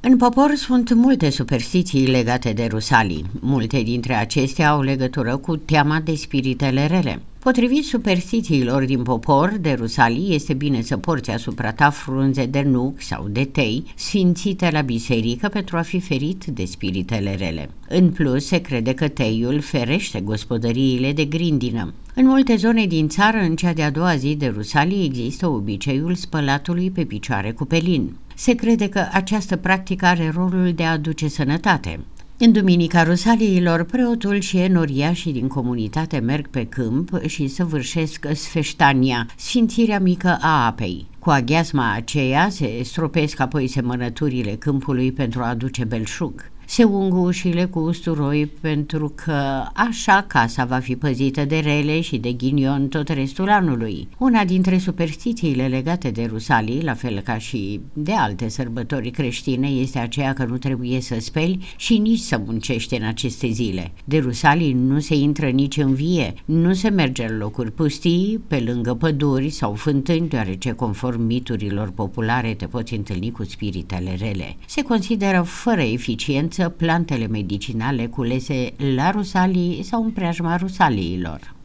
În popor sunt multe superstiții legate de Rusalii. Multe dintre acestea au legătură cu teama de spiritele rele. Potrivit superstițiilor din popor, de Rusalii este bine să porți asupra ta frunze de nuc sau de tei, sfințite la biserică pentru a fi ferit de spiritele rele. În plus, se crede că teiul ferește gospodăriile de grindină. În multe zone din țară, în cea de-a doua zi de Rusalii, există obiceiul spălatului pe picioare cu pelin. Se crede că această practică are rolul de a aduce sănătate. În duminica Rusaliilor, preotul și enoriașii din comunitate merg pe câmp și săvârșesc sfeștania, sfințirea mică a apei. Cu aghiazma aceea se stropesc apoi semănăturile câmpului pentru a aduce belșug. Se ung ușile cu usturoi pentru că așa casa va fi păzită de rele și de ghinion tot restul anului. Una dintre superstițiile legate de Rusalii, la fel ca și de alte sărbători creștine, este aceea că nu trebuie să speli și nici să muncești în aceste zile. De Rusalii nu se intră nici în vie, nu se merge în locuri pustii, pe lângă păduri sau fântâni, deoarece conform miturilor populare te poți întâlni cu spiritele rele. Se consideră fără eficiență plantele medicinale culese la Rusalii sau în preajma Rusaliilor.